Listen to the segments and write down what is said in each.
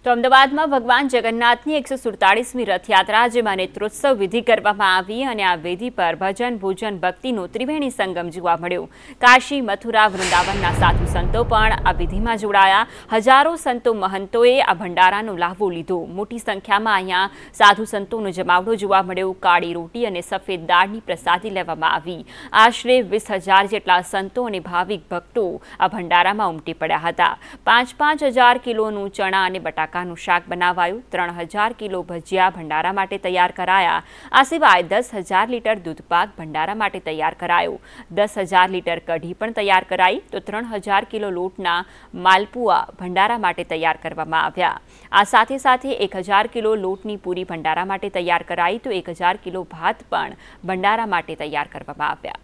તો અમદાવાદમાં ભગવાન જગન્નાથની 147મી રથયાત્રા જેમાં નેત્રોત્સવ વિધિ કરવામાં આવી અને આ વિધિ પર ભજન ભોજન ભક્તિનો ત્રિવેણી સંગમ જોવા મળ્યો। કાશી મથુરા વૃંદાવનના સાધુ સંતો પણ આ વિધિમાં જોડાયા। હજારો સંતો મહંતોએ આ ભંડારાનો લાભો લીધો। મોટી સંખ્યામાં અહીંયા સાધુ સંતોનો જમાવડો જોવા મળ્યો। કાળી રોટી અને સફેદ દાળની પ્રસાદી લેવામાં આવી। આશરે 20,000 જેટલા સંતો અને ભાવિક ભક્તો આ ભંડારામાં ઉમટી પડ્યા હતા। 5-5 હજાર કિલોનું ચણા અને બટાકા શાક બનાવાયું। 3,000 કિલો ભજીયા ભંડારા માટે તૈયાર કરાયા। આ સિવાય 10,000 લીટર દૂધપાક ભંડારા માટે તૈયાર કરાયો। 10,000 લીટર કઢી પણ તૈયાર કરાઈ તો 3,000 કિલો લોટના માલપુઆ ભંડારા માટે તૈયાર કરવામાં આવ્યા। આ સાથે સાથે 1,000 કિલો લોટની પૂરી ભંડારા માટે તૈયાર કરાઈ તો 1,000 કિલો ભાત પણ ભંડારા માટે તૈયાર કરવામાં આવ્યા।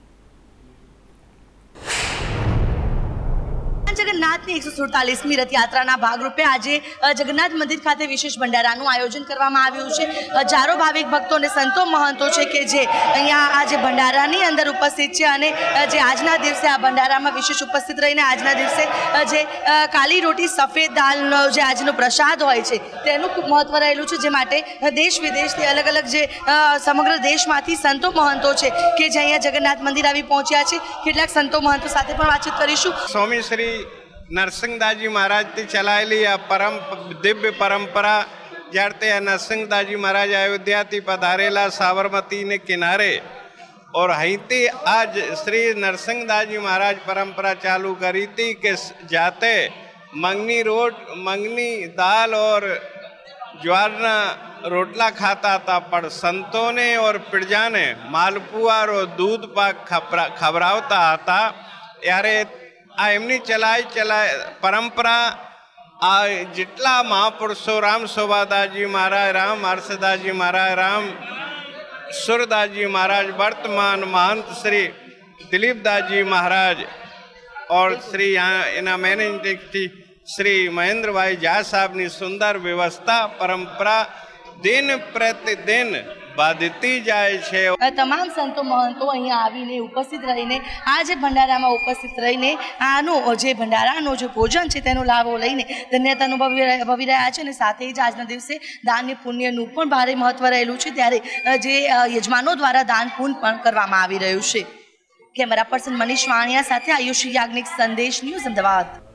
जगन्नाथनी 147મી रथयात्राना भागरूपे आज जगन्नाथ मंदिर खाते विशेष भंडाराનું आयोजन કરવામાં આવ્યું છે। હજારો ભાવિક ભક્તો અને સંતો મહંતો છે કે જે અહીંયા આજે ભંડારાની અંદર ઉપસ્થિત છે અને જે આજના દિવસે આ ભંડારામાં વિશેષ ઉપસ્થિત રહીને આજના દિવસે જે કાળી રોટી સફેદ દાળનો જે આજનો પ્રસાદ હોય છે તેનું ખૂબ મહત્વ રહેલું છે, જે માટે દેશ વિદેશથી અલગ અલગ જે સમગ્ર દેશમાંથી સંતો મહંતો છે કે જે અહીંયા જગન્નાથ મંદિર આવી પહોંચ્યા છે। કેટલાક સંતો મહંતો સાથે પણ વાતચીત કરીશું। स्वामी श्री नरसिंहदासजी महाराज थी चलायेली आ दिव्य परंपरा जड़ते नरसिंहदासजी महाराज अयोध्या थी पधारेला साबरमती ने किनारे और हईती आज श्री नरसिंहदासजी महाराज परंपरा चालू करी थी कि जाते मंगनी दाल और ज्वारना रोटला खाता था, पर संतों ने और प्रजा ने मालपुआ और दूध पाक खबरावता था। यारे आ एमनी चलाय परंपरा आ जितला महापुरुषो राम शोभादासजी महाराज, राम हर्षदासजी महाराज, राम सूरदासजी महाराज, वर्तमान महंत श्री दिलीपदासजी महाराज और श्री यहाँ मैनेजिंग श्री महेंद्र भाई झा साहब ने सुंदर व्यवस्था परंपरा दिन प्रतिदिन बाधती जाए छे। तमाम संतो महंतो अहीं आवीने उपस्थित रहीने आज भंडारामां उपस्थित रहीने आनो जे भंडारानो जो भोजन छे तेनो लाभो लईने धन्यता अनुभवी रह्या छे। साथे ज आजना दिवसे दान पुण्यनुं पण भारे महत्व रहेलुं छे, त्यारे जे यजमानो द्वारा दान पुण्य पण करवामां आवी रह्युं छे। कैमरा पर्सन मनीष वाणिया साथे आयुषी याज्ञिक, संदेश न्यूज़, अमदावाद।